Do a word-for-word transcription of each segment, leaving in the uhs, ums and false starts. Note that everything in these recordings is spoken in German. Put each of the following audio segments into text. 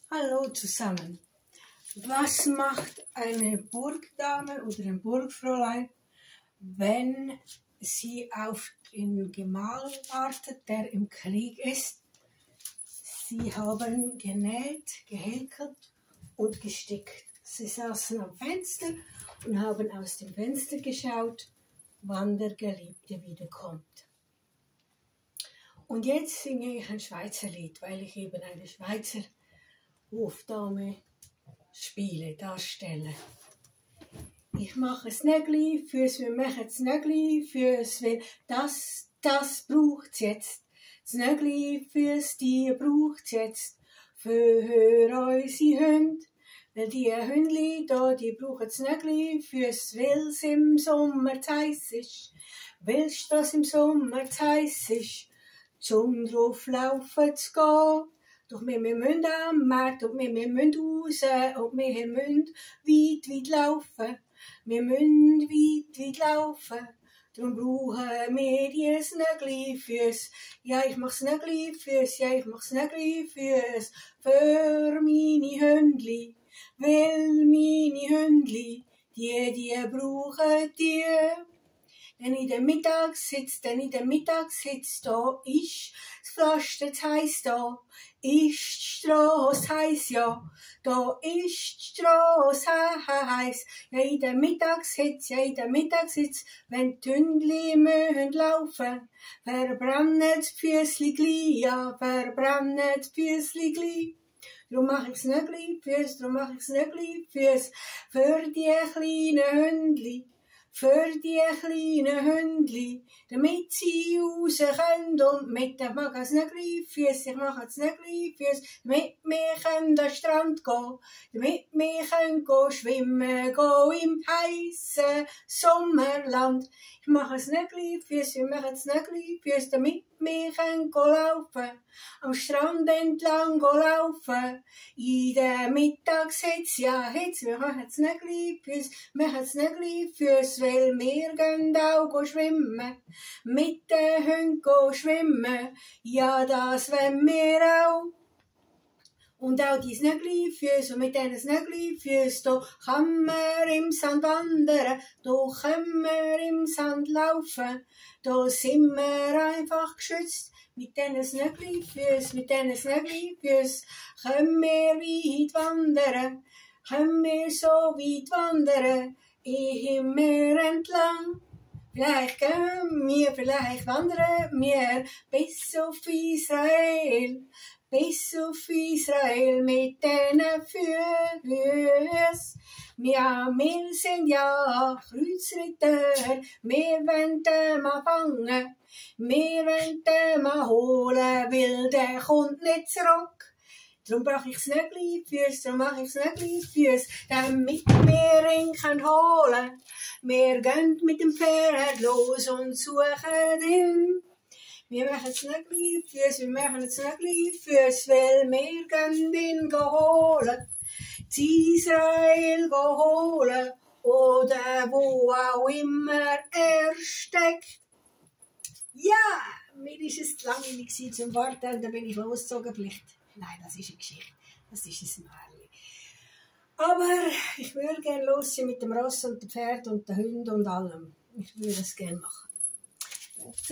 Hallo zusammen. Was macht eine Burgdame oder ein Burgfräulein, wenn sie auf den Gemahl wartet, der im Krieg ist? Sie haben genäht, gehäkelt und gestickt. Sie saßen am Fenster und haben aus dem Fenster geschaut, wann der Geliebte wiederkommt. Und jetzt singe ich ein Schweizer Lied, weil ich eben eine Schweizer Hofdame spiele, darstelle. Ich mache es Nägli fürs, wir machen es Nägli fürs, weil das, das braucht's jetzt. Das Nägli fürs, die braucht's jetzt. Für unsere Hunde, weil die Hündli da, die brauchen das Nägli fürs, weil's im Sommer zu heiss ist. Weil's das im Sommer zu heiss ist, zum drauf laufen zu gehen. Doch wir müssen am Markt, und wir müssen raus, und wir müssen weit, weit laufen. Wir müssen weit, weit laufen. Darum brauchen wir dieses Nägli fürs. Ja, ich mach's Nägli fürs, ja, ich mach's Nägli fürs. Für meine Hündli, weil meine Hündli, die, die brauchen die. Denn in der Mittagssitz, denn in der Mittagssitz, da ist das Pflaster zu heiss, da ist die Strasse heiss, ja, da ist die Strasse heiss. Ja, in der Mittagssitz, ja, in der Mittagssitz, wenn die Hündli müssen laufen, verbrennen die Füssli gleich, ja, verbrennen die Füssli gleich. Darum mach ich's Nägli fürs, darum mach ich's Nägli fürs, für die kleinen Hündli. Für die kleinen Hündli, damit sie raus können und mit dem mag es Nägli fürs, ich mache das Nägli fürs, damit wir können an den Strand gehen, damit wir können gehen schwimmen, gehen im heissen Sommerland. Ich mache das Nägli fürs, wir machen das Nägli fürs, damit wir können laufen, am Strand entlang laufen, in der Mittagshitze, ja, Hitze, wir machen das Nägli fürs, wir machen das Nägli fürs, weil wir gehen auch schwimmen, mit den Hunden schwimmen, ja, das wollen wir auch. Und auch die Nägli fürs, und mit diesen Nägli fürs, da kann man im Sand wandern, da können wir im Sand laufen, da sind wir einfach geschützt. Mit diesen Nägli fürs, mit diesen Nägli fürs, können wir weit wandern, können wir so weit wandern, im Meer entlang. Vielleicht gehen wir, vielleicht wandern wir bis auf Israel, bis auf Israel mit den Füßen. Ja, wir sind ja Kreuzritter, wir wollen den mal fangen, wir wollen den mal holen, weil der kommt nicht zurück. Darum brauche ich das Nägli fürs, darum mache ich das Nägli fürs, damit wir ihn können holen. Wir gehen mit dem Pferd los und suchen ihn. Wir machen das Nägli fürs, wir machen das Nägli fürs, weil wir gehen ihn holen. Zu Israel holen, oder wo auch immer er steckt. Ja, mir ist es langweilig zum Warten, und dann bin ich losgezogen, vielleicht. Nein, das ist eine Geschichte. Das ist ein Märchen. Aber ich würde gerne losziehen mit dem Ross und dem Pferd und den Hunden und allem. Ich würde es gerne machen. So.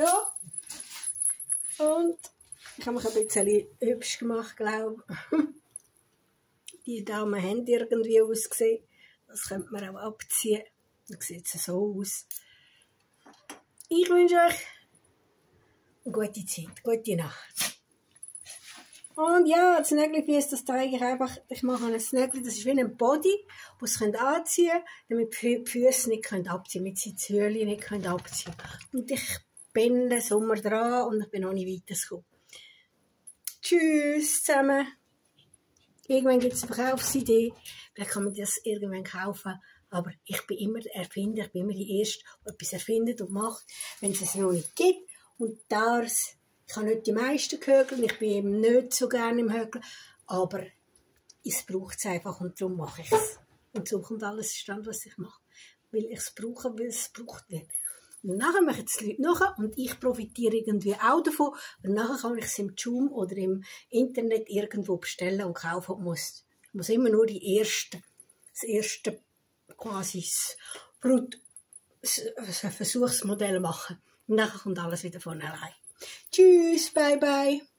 Und ich habe mich ein bisschen hübsch gemacht, glaube ich. Die Damen haben irgendwie ausgesehen. Das könnte man auch abziehen. Dann sieht es so aus. Ich wünsche euch eine gute Zeit, gute Nacht. Und ja, das Nägelfies, das zeige ich einfach. Ich mache ein Nägel, das ist wie ein Body, das sie anziehen können, damit die Füße nicht abziehen können, damit sie die Höhle nicht abziehen können. Und ich bin den Sommer dran und ich bin noch nicht weitergekommen. Tschüss zusammen. Irgendwann gibt es eine Verkaufsidee, vielleicht kann man das irgendwann kaufen. Aber ich bin immer der Erfinder, ich bin immer die Erste, die etwas erfindet und macht, wenn es es noch nicht gibt. Und das, ich habe nicht die meisten gehökeln, ich bin eben nicht so gerne im Hökeln, aber es braucht es einfach und darum mache ich es. Und so kommt alles zustande, was ich mache. Weil ich es brauche, weil es gebraucht wird. Und nachher machen es die Leute nach und ich profitiere irgendwie auch davon. Und nachher kann ich es im Joom oder im Internet irgendwo bestellen und kaufen. Und muss, ich muss immer nur die erste, das erste quasi das Brut, das Versuchsmodell machen. Und nachher kommt alles wieder von allein. Tschüss, bye bye.